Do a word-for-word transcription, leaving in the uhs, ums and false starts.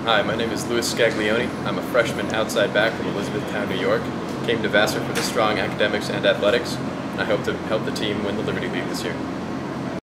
Hi, my name is Louis Scaglione. I'm a freshman outside back from Elizabethtown, New York. Came to Vassar for the strong academics and athletics, and I hope to help the team win the Liberty League this year.